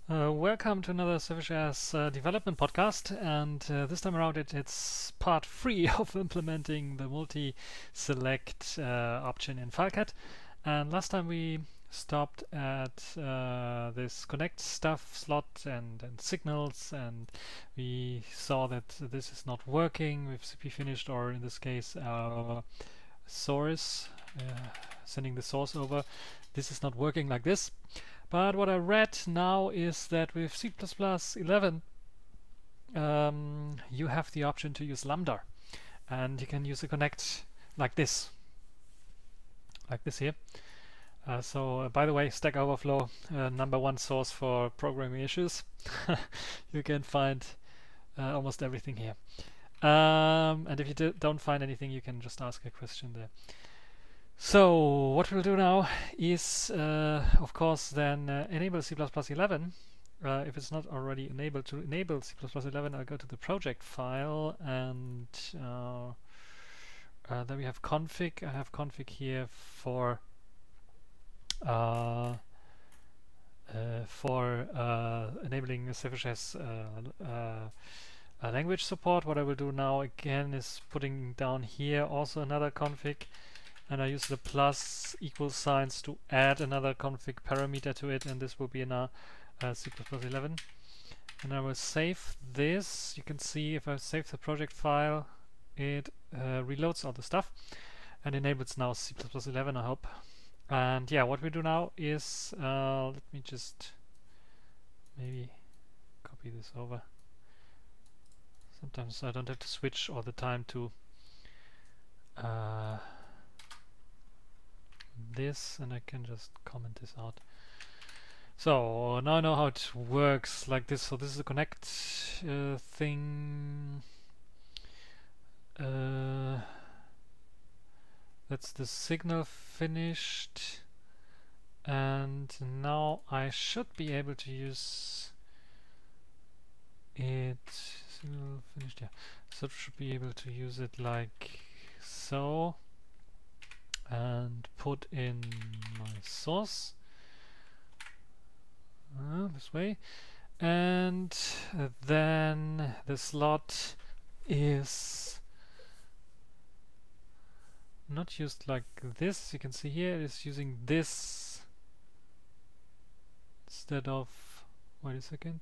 Welcome to another Surface development podcast, and this time around it's part 3 of implementing the multi-select option in FileCAD. And last time we stopped at this connect stuff slot and signals, and we saw that this is not working with CP finished, or in this case our source, sending the source over. This is not working like this. But what I read now is that with C++11 you have the option to use Lambda, and you can use a connect like this here. By the way, Stack Overflow, #1 source for programming issues. You can find almost everything here. And if you don't find anything, you can just ask a question there. So what we'll do now is, of course, then enable C++11. If it's not already enabled, to enable C++11, I'll go to the project file, and then we have config. I have config here for enabling Surface language support. What I will do now again is putting down here also another config. And I use the plus equal signs to add another config parameter to it, and this will be in our C++11. And I will save this. You can see if I save the project file, it reloads all the stuff and enables now C++11, I hope. And yeah, what we do now is, let me just maybe copy this over. Sometimes I don't have to switch all the time to this, and I can just comment this out. So now I know how it works like this. So this is a connect thing. That's the signal finished, and now I should be able to use it. Signal finished, yeah. So I should be able to use it like so, and put in my source this way, and then the slot is not used like this. You can see here it is using this instead of, wait a second,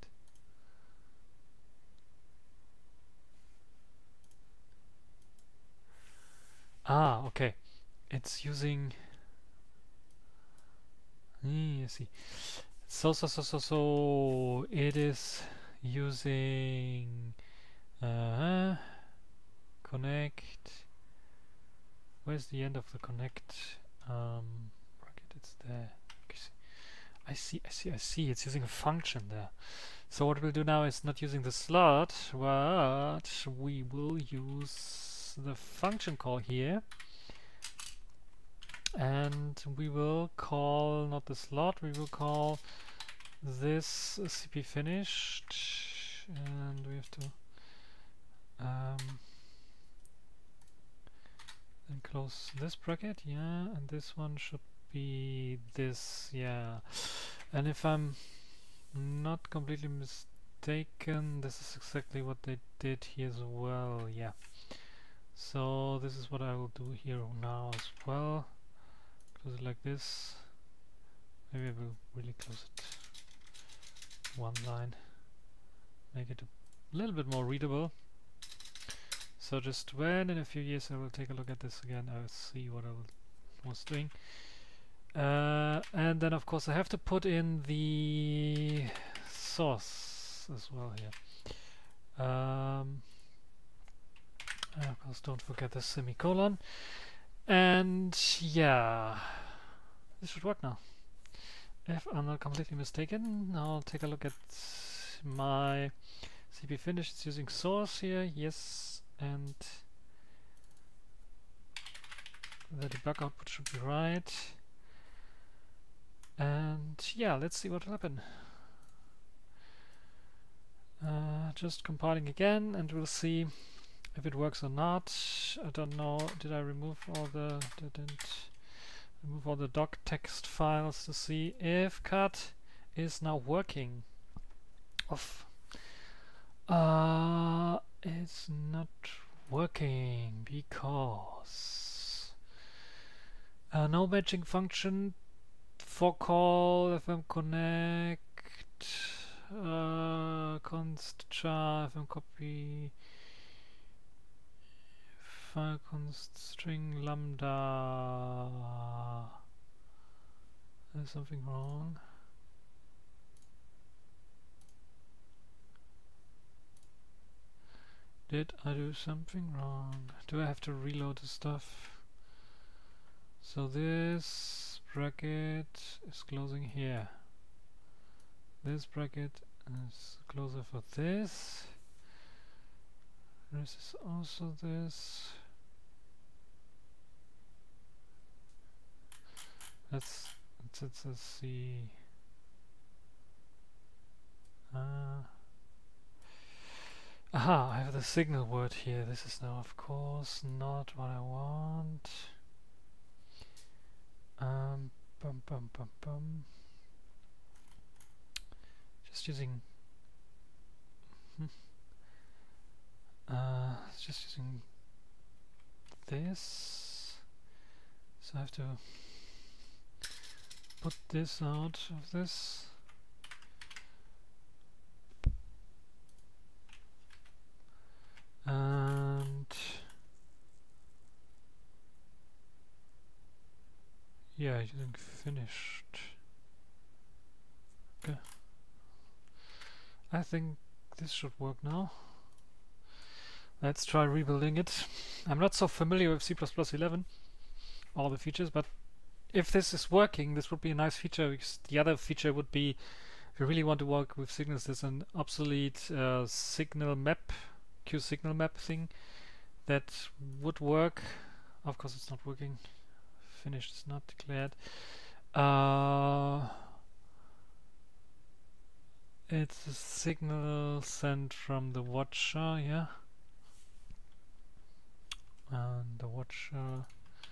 okay, it's using, I see. So it is using connect. Where's the end of the connect bracket? It's there. Okay, I see. It's using a function there. So what we'll do now is not using the slot, but we will use the function call here. And we will call not the slot, we will call this CP finished, and we have to then close this bracket, yeah, and this one should be this, yeah. And if I'm not completely mistaken, this is exactly what they did here as well, yeah. So this is what I will do here now as well. Close it like this. Maybe I will really close it one line, make it a little bit more readable. So just when in a few years I will take a look at this again, I will see what I was doing. And then of course I have to put in the source as well here. Of course, don't forget the semicolon. And yeah, this should work now. If I'm not completely mistaken, I'll take a look at my CP finish. It's using source here, yes, and the debug output should be right. And yeah, let's see what will happen. Just compiling again, and we'll see if it works or not. I don't know, did I remove all the, didn't remove all the doc text files to see if cut is now working. Off. It's not working because no matching function for call fm connect const char fm copy file const string lambda. There's something wrong. Did I do something wrong? Do I have to reload the stuff? So this bracket is closing here. This bracket is closer for this. This is also this. Let's see. Aha, I have the signal word here. This is now of course not what I want. Bum bum bum bum. Just using this. So I have to put this out of this. And yeah, using finished. Okay. I think this should work now. Let's try rebuilding it. I'm not so familiar with C++11, all the features, but if this is working, this would be a nice feature, because the other feature would be, if you really want to work with signals, there's an obsolete signal map, Q-signal map thing that would work. Of course it's not working. Finished is not declared. It's a signal sent from the watcher, yeah. And the watcher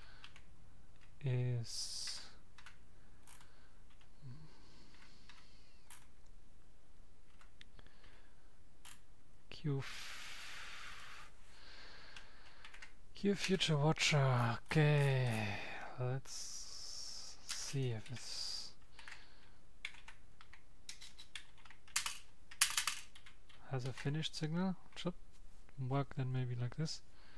is Q future watcher. Okay, let's see if this has a finished signal. Should work then maybe like this.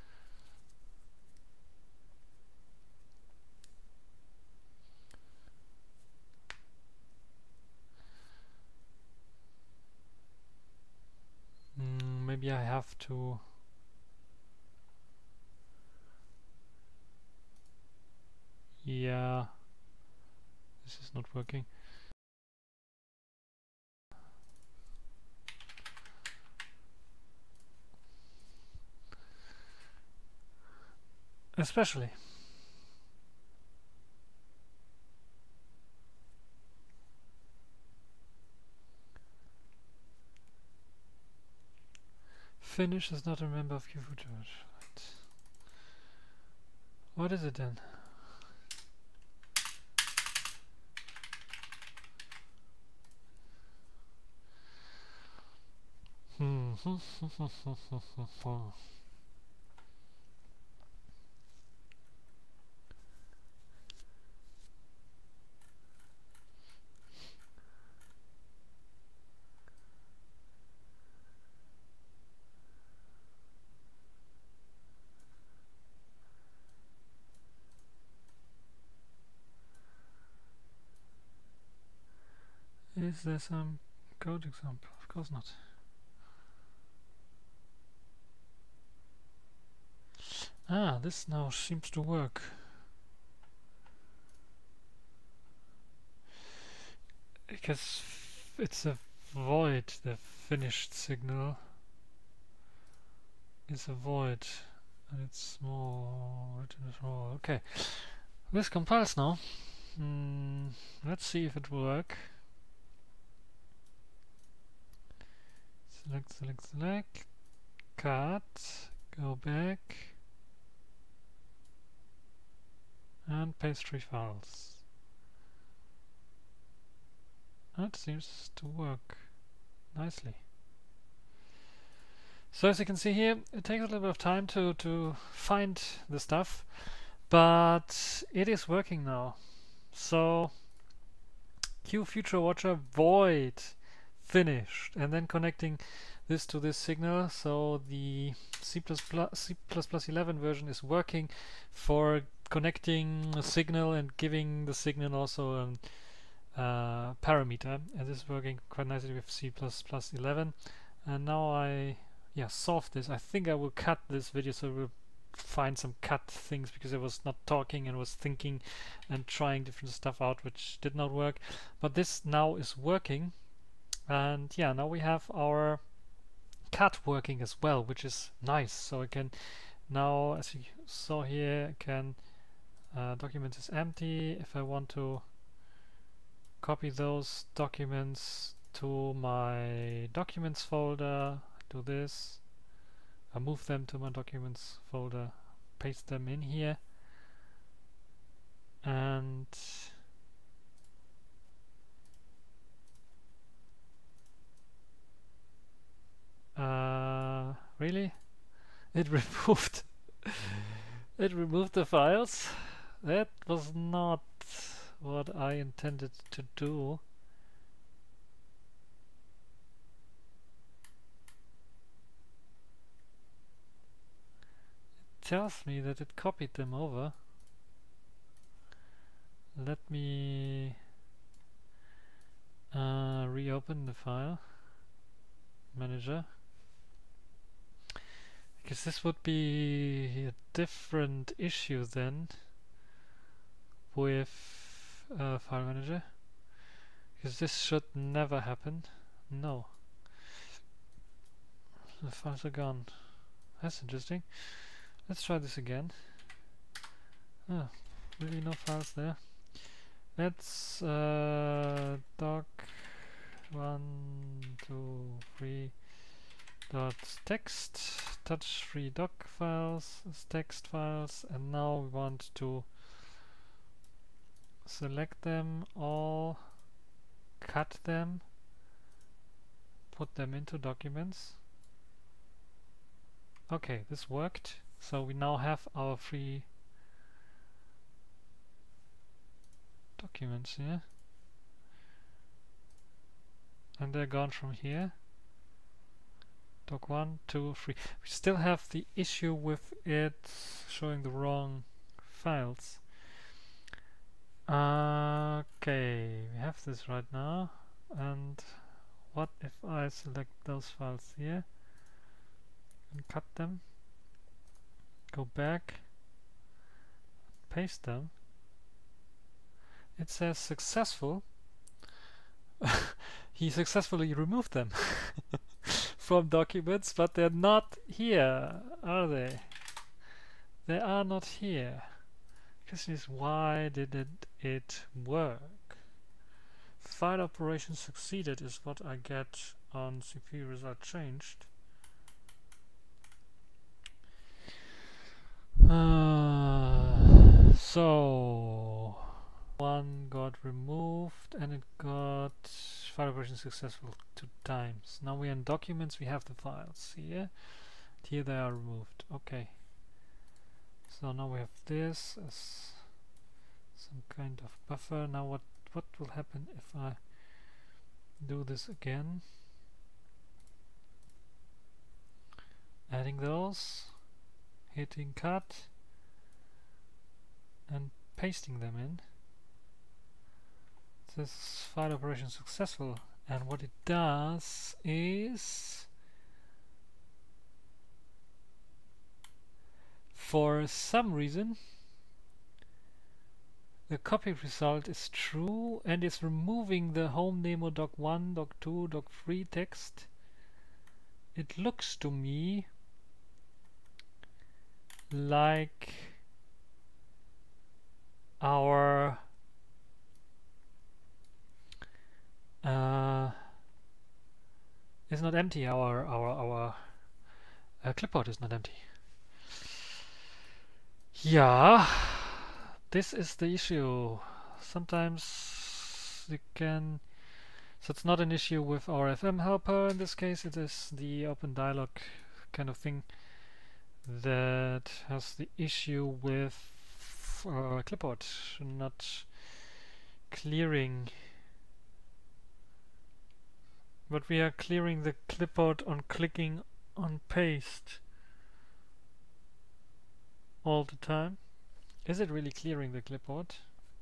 Maybe I have to yeah, this is not working. Especially finish is not a member of Q future. Right. What is it then? Is there some code example? Of course not. Ah, this now seems to work. Because it's a void, the finished signal is a void, and it's small, written small. Okay, this compiles now. Let's see if it will work. Select, cut, go back, and paste 3 files. That seems to work. nicely. So as you can see here, it takes a little bit of time to find the stuff, but it is working now. So Q Future Watcher void finished, and then connecting this to this signal, so the C++11 version is working for connecting a signal and giving the signal also a parameter, and this is working quite nicely with C++11. And now I solved this. I think I will cut this video, so we'll find some cut things, because I was not talking and was thinking and trying different stuff out which did not work. But this now is working, and yeah, now we have our cut working as well, which is nice. So I can now, as you saw here, I can document is empty. If I want to copy those documents to my documents folder, do this. I move them to my documents folder, paste them in here, and really? It removed it removed the files? That was not what I intended to do. It tells me that it copied them over. Let me reopen the file manager, because this would be a different issue then with file manager, because this should never happen. No, the files are gone. That's interesting. Let's try this again. Oh, really no files there. Let's doc 1, 2, 3 dot text, touch 3 doc files as text files, and now we want to select them all, cut them, put them into documents. Okay, this worked. So we now have our 3 documents here, and they're gone from here. Doc 1, 2, 3. We still have the issue with it showing the wrong files. Okay, we have this right now, and what if I select those files here and cut them, go back, paste them? It says successful. He successfully removed them from documents, but they're not here, are they? They are not here. Question is, why didn't it work? File operation succeeded is what I get on CPU result changed. So one got removed and it got file operation successful 2 times. Now we're in documents, we have the files here. Here they are removed. Okay. So now we have this as some kind of buffer. Now what will happen if I do this again? Adding those, hitting cut, and pasting them in. This is file operation successful, and what it does is, for some reason, the copy result is true and is removing the home demo doc1, doc2, doc3 text. It looks to me like our is not empty. Our clipboard is not empty. Yeah, this is the issue. Sometimes you can So it's not an issue with our FM helper in this case, it is the open dialog kind of thing that has the issue with clipboard not clearing. But we are clearing the clipboard on clicking on paste all the time. Is it really clearing the clipboard?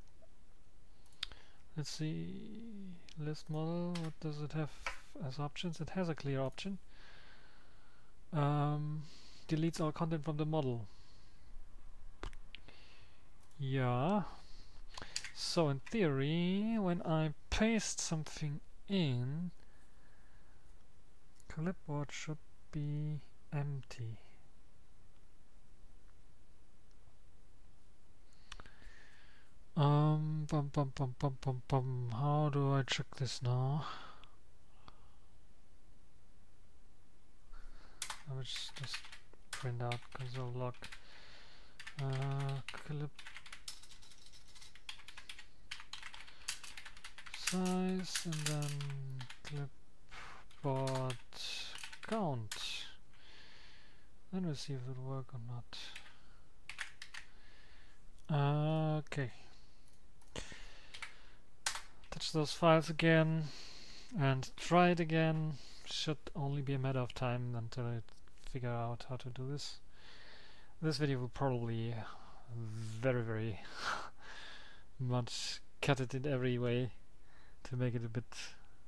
Let's see. List model, what does it have as options? It has a clear option. Deletes all content from the model. Yeah. So in theory, when I paste something in, clipboard should be empty. How do I check this now? I will just print out console log clip size and then clipboard count. Then we'll see if it will work or not. Okay. Touch those files again and try it again. Should only be a matter of time until I figure out how to do this. This video will probably very much cut it in every way to make it a bit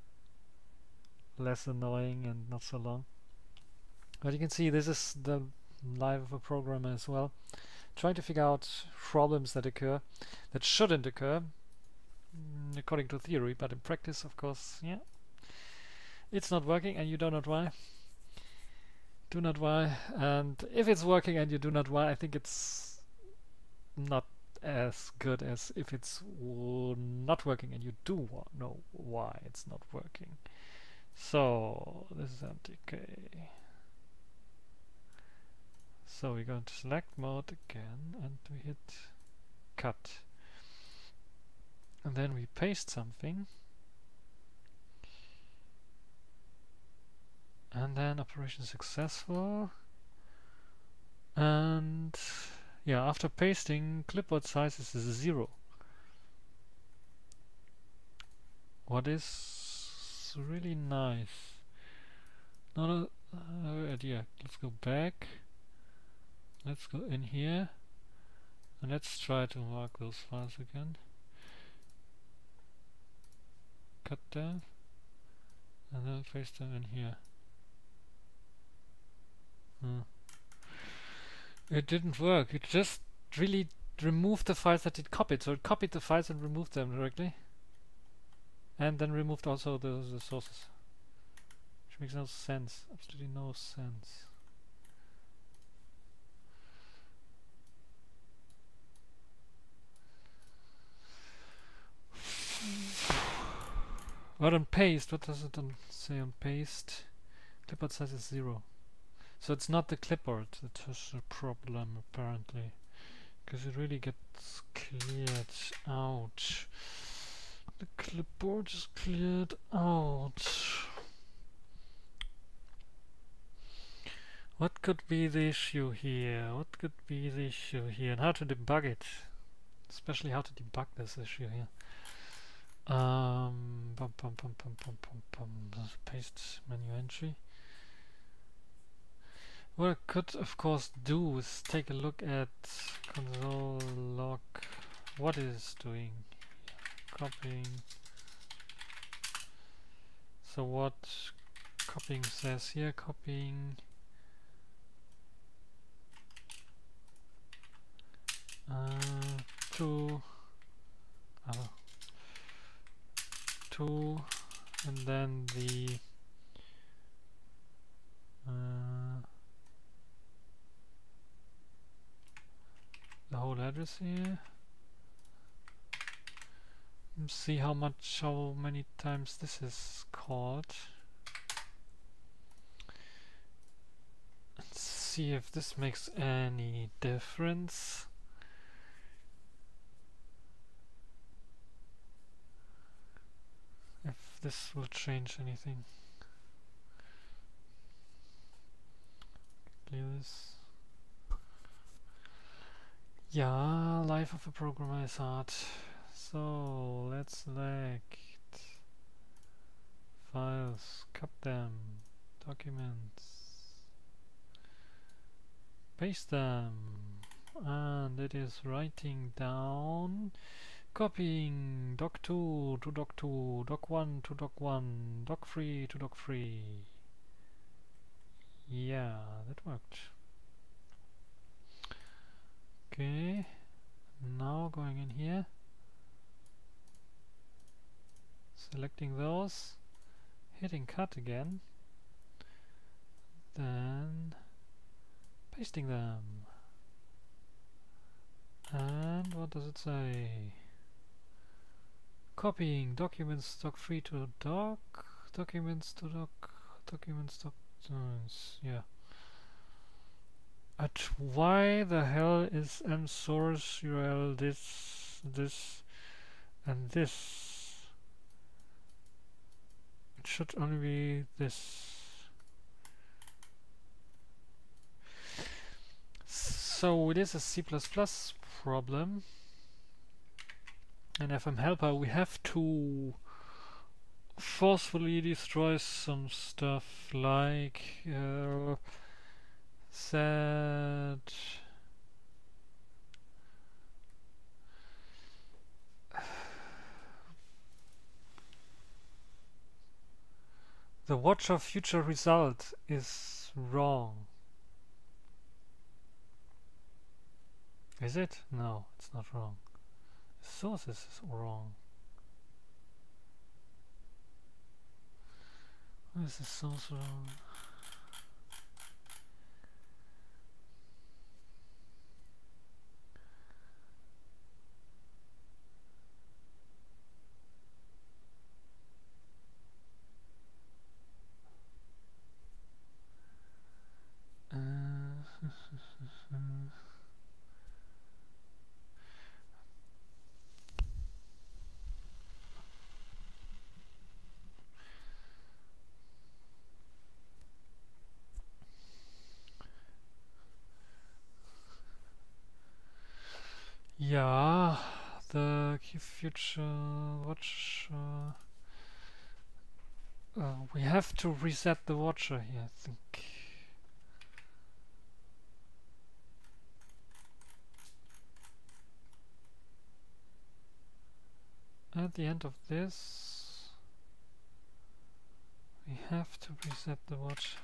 less annoying and not so long. But you can see this is the life of a programmer as well. Trying to figure out problems that occur, that shouldn't occur, according to theory, but in practice, of course, yeah, it's not working and you don't know why. Do not why. And if it's working and you do not why, I think it's not as good as if it's not working and you do know why it's not working. So this is empty. Okay. So we go into select mode again and we hit cut. And then we paste something. And then operation successful. And yeah, after pasting, clipboard size is 0. What is really nice. Not a idea. Let's go back. Let's go in here. And let's try to mark those files again. Cut them. And then paste them in here. It didn't work. It just really removed the files that it copied. So it copied the files and removed them directly. And then removed also the sources. Which makes no sense. Absolutely no sense. What on paste? What does it say on paste? Clipboard size is 0. So it's not the clipboard that has a problem apparently, because it really gets cleared out. The clipboard is cleared out. What could be the issue here? What could be the issue here? And how to debug it? Especially how to debug this issue here. Paste menu entry. What I could of course do is take a look at console log, what it is doing. Copying. So what copying says here, copying to and then the whole address here. Let's see how many times this is called. Let's see if this makes any difference. If if this will change anything. Clear this. Yeah, life of a programmer is hard. So let's select files, cut them, documents, paste them, and it is writing down, copying doc2 to doc2, doc1 to doc1, doc3 to doc3. Yeah, that worked. Okay, now going in here, selecting those, hitting cut again, then pasting them. And what does it say? Copying documents doc3 to doc, documents to doc, documents doc, yeah. At why the hell is msource URL this, and this? It should only be this. So it is a C++ problem. And FM helper, we have to forcefully destroy some stuff like set the watcher future result is wrong. Is it? No, it's not wrong. The source is wrong. Why is the source wrong? Yeah, the key future watch. We have to reset the watcher here, I think. At the end of this, we have to reset the watcher.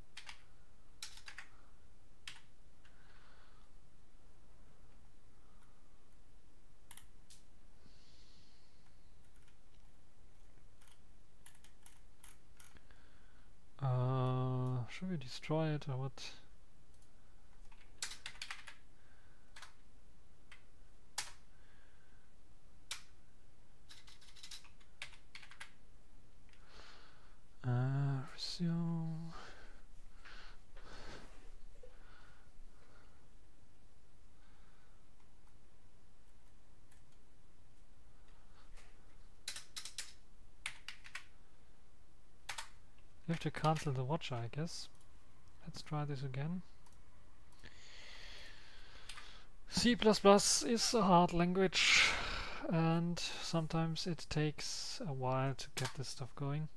Should we destroy it or what? Resume. We have to cancel the watcher, I guess. Let's try this again. C++ is a hard language, and sometimes it takes a while to get this stuff going.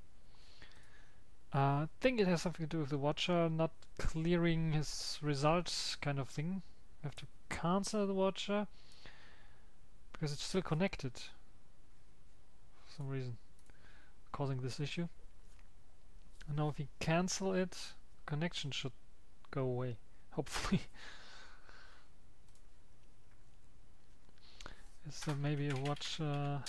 I think it has something to do with the watcher not clearing his results, kind of thing. We have to cancel the watcher because it's still connected for some reason, causing this issue. And now if we cancel it, connection should go away, hopefully. Is there maybe a watcher?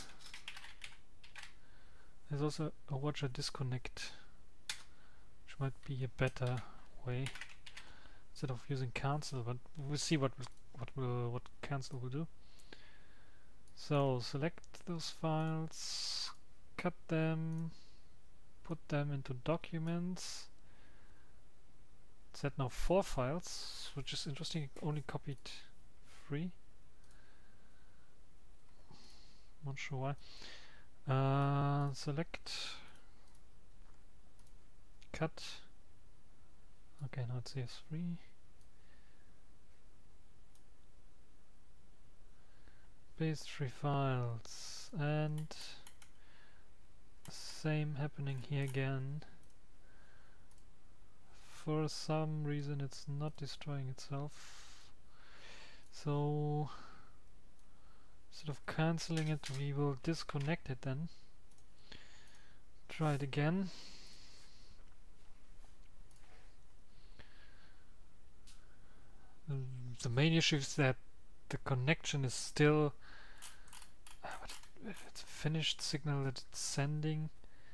There's also a watcher disconnect, which might be a better way instead of using cancel. But we'll see what cancel will do. So select those files, cut them, put them into documents. Set now 4 files, which is interesting. Only copied 3. Not sure why. Select, cut. Okay, now it's CS3. Paste 3 files, and same happening here again. For some reason it's not destroying itself. So instead of cancelling it, we will disconnect it then. Try it again. The main issue is that the connection is still it's a finished signal that it's sending.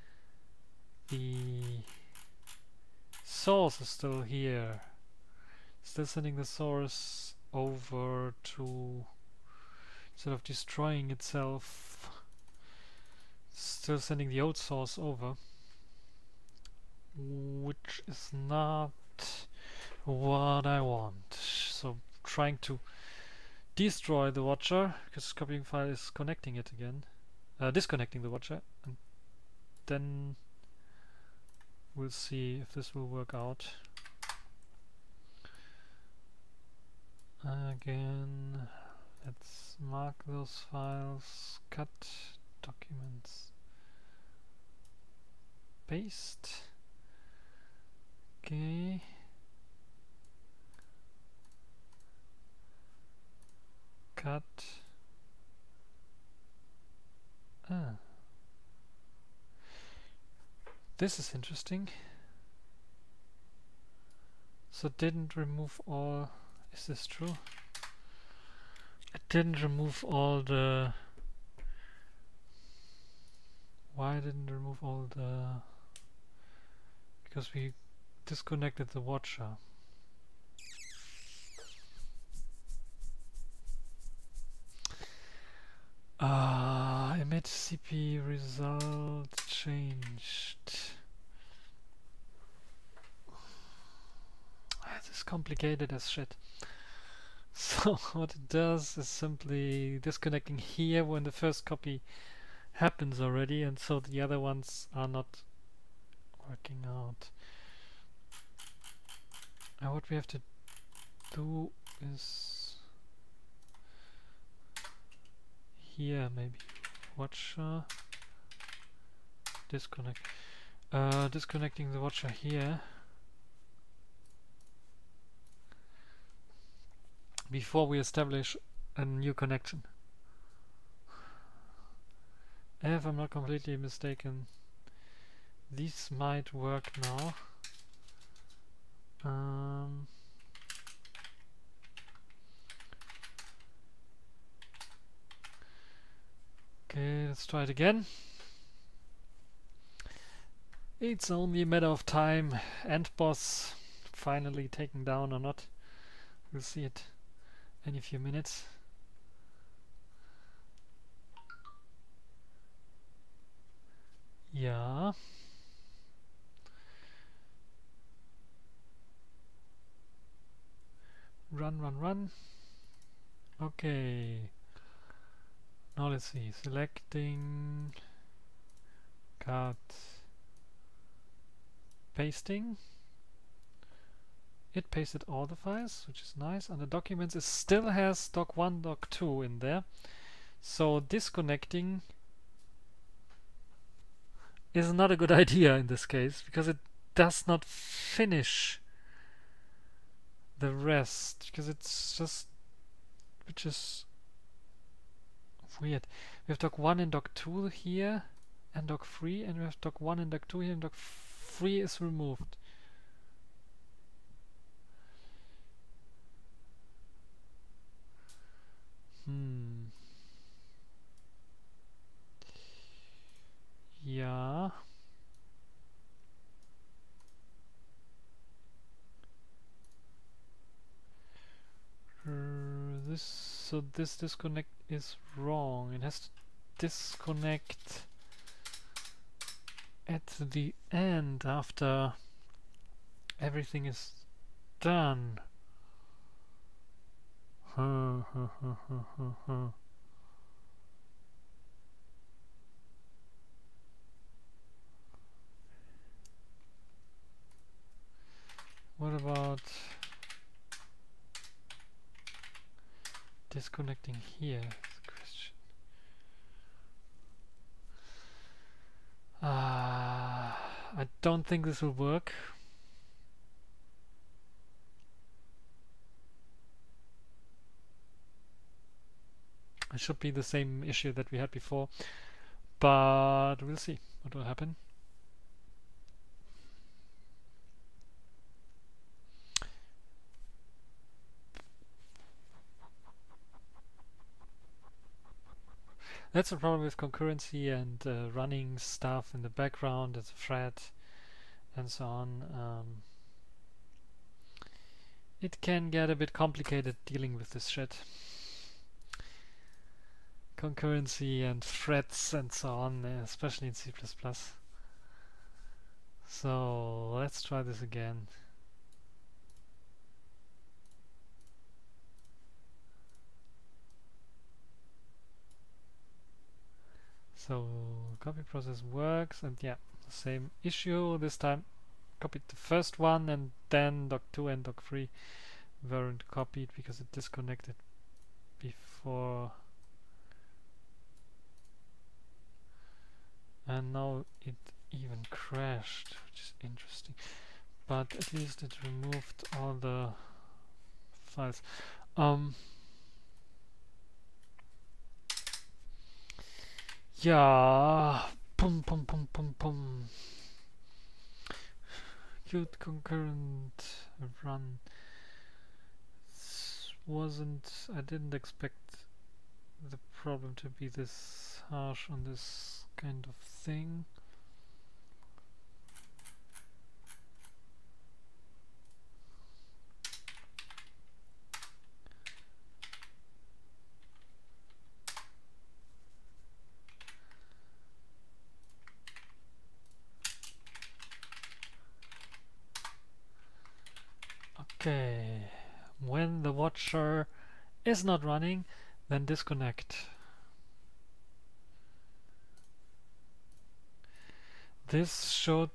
The source is still here. Still sending the source over to, instead of destroying itself, still sending the old source over, which is not what I want. So trying to destroy the watcher, because copying file is connecting it again, disconnecting the watcher, and then we'll see if this will work out. Again, let's mark those files, cut, documents, paste. Okay. Cut. This is interesting. So it didn't remove all. Is this true? It didn't remove all the. Why didn't it remove all the? Because we disconnected the watcher. Emit CP result changed. This is complicated as shit. So what it does is simply disconnecting here when the first copy happens already, and so the other ones are not working out. Now what we have to do is here maybe watcher disconnect, disconnecting the watcher here before we establish a new connection. If I'm not completely mistaken, these might work now. Okay, let's try it again. It's only a matter of time. End boss finally taken down or not. We'll see it in a few minutes. Yeah. Run. Okay. Now let's see. Selecting, cut, pasting. It pasted all the files, which is nice. And the documents, it still has doc1, doc2 in there. So disconnecting is not a good idea in this case, because it does not finish the rest, because it's just, which is weird. We have doc1 and doc2 here, and doc3, and we have doc1 and doc2 here, and doc3 is removed. Yeah. This disconnect is wrong. It has to disconnect at the end after everything is done. What about disconnecting here? Is the question. I don't think this will work. It should be the same issue that we had before, but we'll see what will happen. That's the problem with concurrency and running stuff in the background as a thread and so on. It can get a bit complicated dealing with this shit. Concurrency and threads and so on, especially in C++. So let's try this again. So copy process works, and yeah, same issue this time. Copied the first one, and then doc2 and doc3 weren't copied because it disconnected before. And now it even crashed, which is interesting. But at least it removed all the files. Yeah, pum pum pum pum pum. Cute concurrent run. I didn't expect the problem to be this harsh on this kind of thing. Okay, when the watcher is not running, then disconnect. This should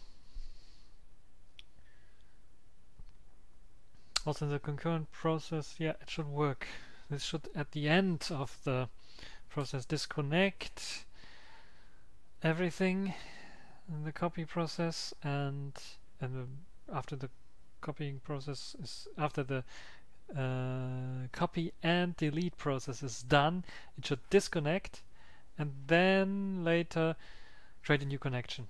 also in the concurrent process, yeah, it should work. This should at the end of the process disconnect everything in the copy process, and after the copying process is after the copy and delete process is done, it should disconnect and then later create a new connection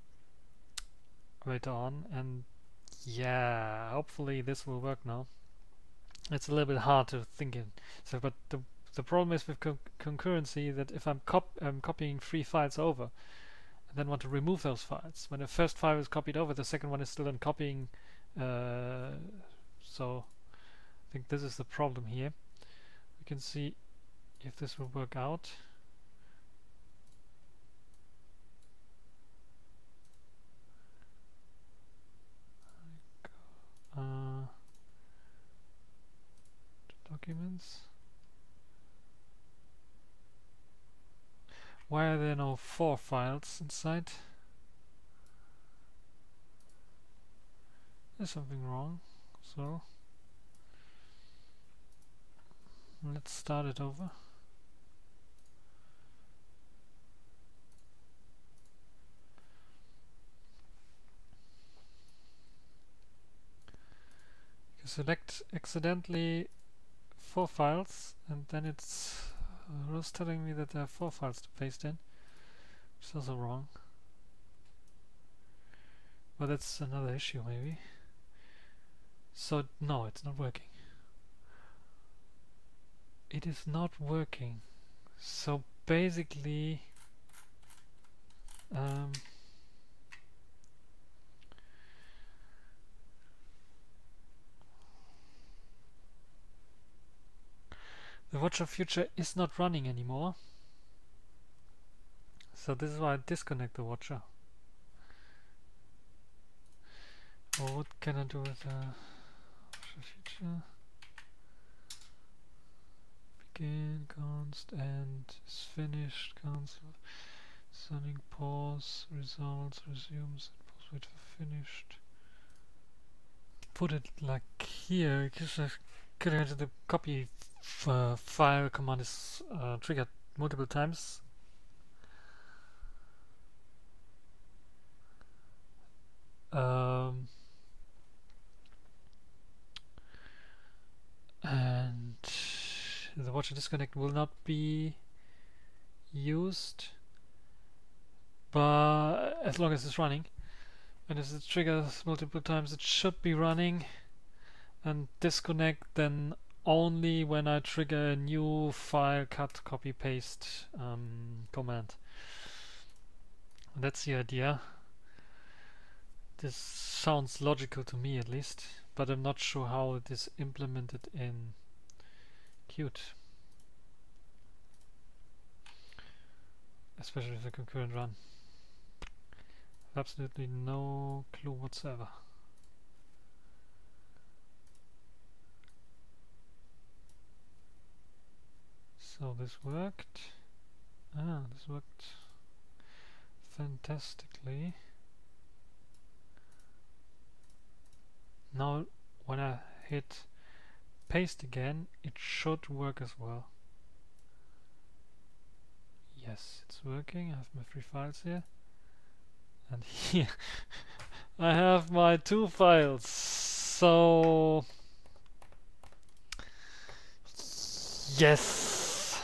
later on. And yeah, hopefully this will work now. It's a little bit hard to think in. So, but the problem is with concurrency that if I'm copying 3 files over and then want to remove those files, when the first file is copied over, the second one is still in copying. So I think this is the problem here. We can see if this will work out. Documents. Why are there no 4 files inside? There's something wrong. So let's start it over. You select accidentally 4 files, and then it's telling me that there are 4 files to paste in, which is also wrong. But that's another issue maybe. So no, it's not working. It is not working. So basically the watcher future is not running anymore. So this is why I disconnect the watcher. Or what can I do with the watcher future? Begin, const, end, is finished, cancel, sending pause, results, resumes, pause, wait for finished. put it like here, because I could imagine the copy file command is triggered multiple times. And the watcher disconnect will not be used, but as long as it's running, and if it triggers multiple times, it should be running. And disconnect then only when I trigger a new file cut copy paste command. And that's the idea. This sounds logical to me at least, but I'm not sure how it is implemented in Qt, especially with the concurrent run. Absolutely no clue whatsoever. So this worked. This worked fantastically. Now when I hit paste again, it should work as well. Yes, it's working. I have my 3 files here. And here I have my 2 files. So yes,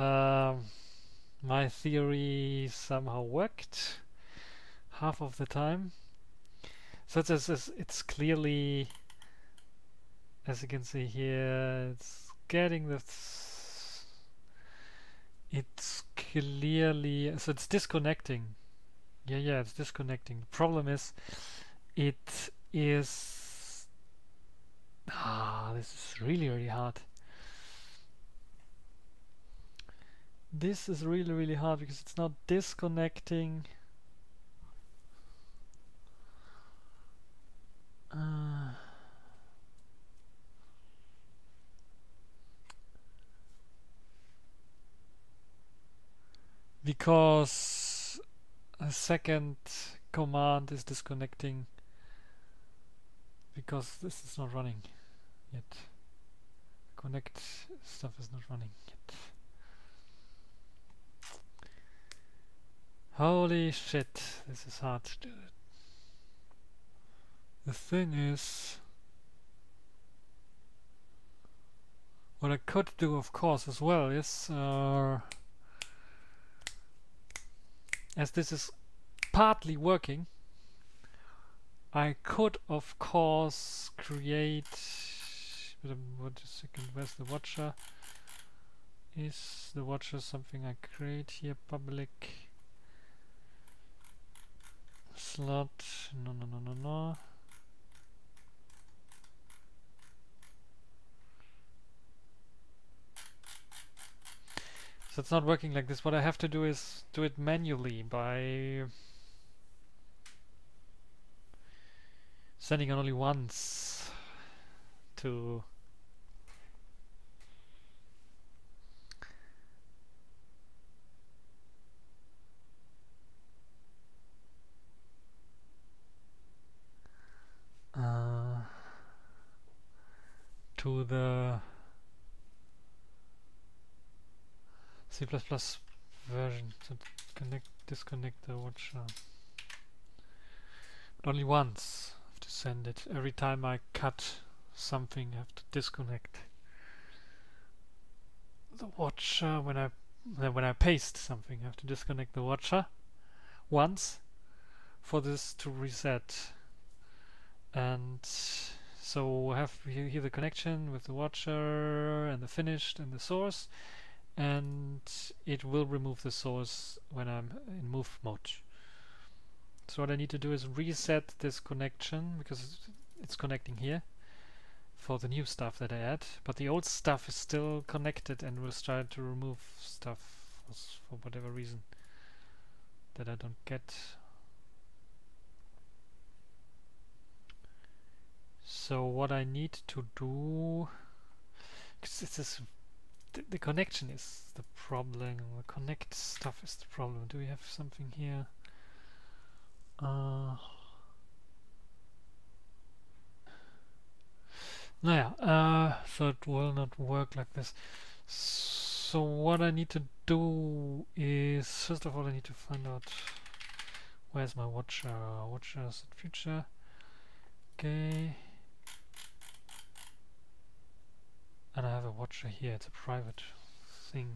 my theory somehow worked half of the time. So it's clearly, as you can see here, it's getting this. It's clearly, so it's disconnecting. Yeah, it's disconnecting. The problem is, it is. This is really hard. This is really hard because it's not disconnecting. Because a second command is disconnecting because this is not running yet. Connect stuff is not running yet. Holy shit, this is hard to do. The thing is, what I could do, of course, as well is, as this is partly working, I could, of course, create. Wait a second, where's the watcher? Is the watcher something I create here? Public slot? No. So it's not working like this. What I have to do is do it manually by sending it only once to the C++ version to disconnect the watcher. But only once I have to send it. Every time I cut something I have to disconnect the watcher. When I paste something I have to disconnect the watcher once for this to reset. And so I have here the connection with the watcher and the finished and the source, and it will remove the source when I'm in move mode. So what I need to do is reset this connection because it's connecting here for the new stuff that I add, but the old stuff is still connected and will start to remove stuff for whatever reason that I don't get. So what I need to do, because this is the connection is the problem, the connect stuff is the problem. Do we have something here? so it will not work like this. So what I need to do is, first of all, I need to find out where's my watcher. Watcher is at future. Okay. And I have a watcher here. It's a private thing.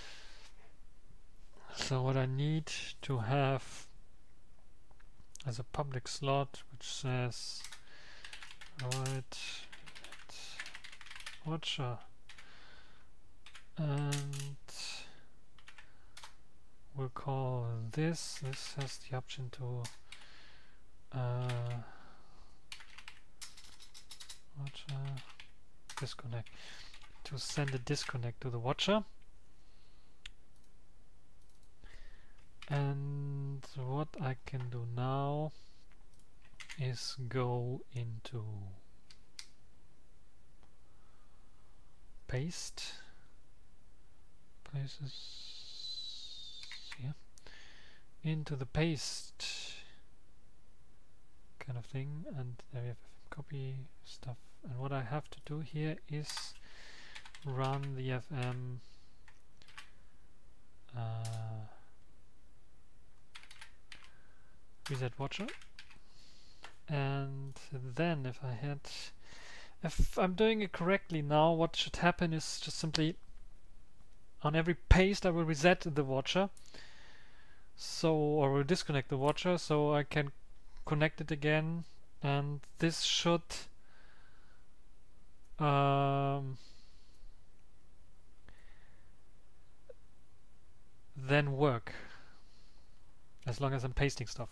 So what I need to have as a public slot, which says right watcher, and we'll call this has the option to watcher disconnect, to send a disconnect to the watcher. And what I can do now is go into paste places here, into the paste kind of thing, and there we have copy stuff. And what I have to do here is run the FM reset watcher, and then if I'm doing it correctly now, what should happen is just simply on every paste I will reset the watcher, so, or will disconnect the watcher so I can connect it again, and this should then work as long as I'm pasting stuff.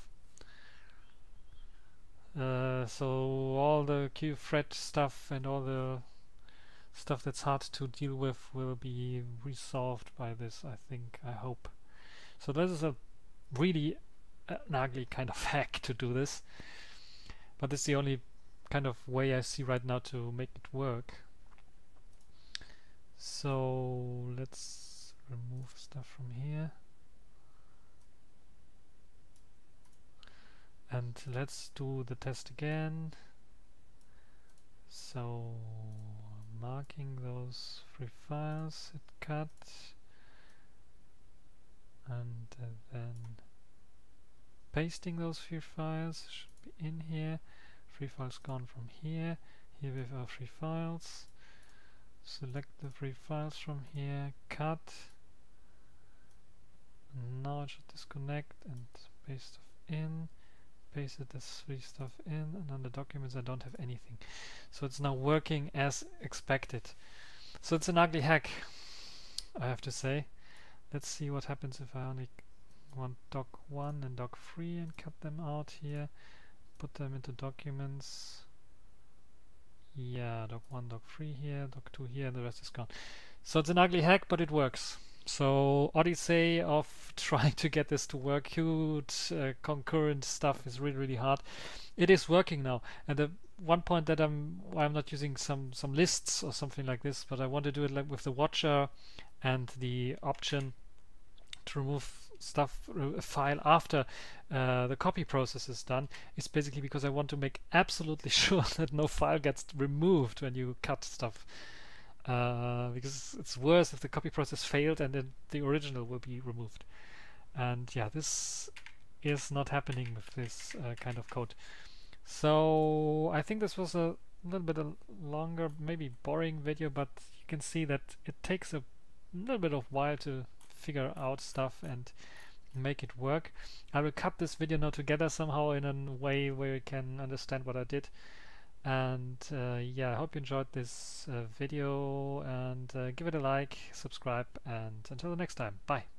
So all the QFret stuff and all the stuff that's hard to deal with will be resolved by this, I think, I hope. So this is a really an ugly kind of hack to do this, but it's the only kind of way I see right now to make it work. So let's remove stuff from here. And let's do the test again. So marking those 3 files, hit cut, and then pasting those 3 files should be in here. 3 files gone from here. Here we have our 3 files. Select the 3 files from here, cut. And now it should disconnect and paste stuff in. Pasted this 3 stuff in, and on the documents I don't have anything. So it's now working as expected. So it's an ugly hack, I have to say. Let's see what happens if I only want doc 1 and doc 3 and cut them out here, put them into documents. Yeah, doc 1, doc 3 here, doc 2 here, and the rest is gone. So it's an ugly hack, but it works. So Odyssey of trying to get this to work, huge concurrent stuff is really, really hard. It is working now, and the one point that I'm not using some lists or something like this, but I want to do it like with the watcher and the option to remove stuff, a file after the copy process is done, is basically because I want to make absolutely sure that no file gets removed when you cut stuff. Because it's worse if the copy process failed and then the original will be removed. And yeah, this is not happening with this kind of code. So I think this was a little bit longer, maybe boring video, but you can see that it takes a little bit of while to figure out stuff and make it work. I will cut this video now together somehow in a way where you can understand what I did. And yeah, I hope you enjoyed this video, and give it a like, subscribe, and until the next time, bye.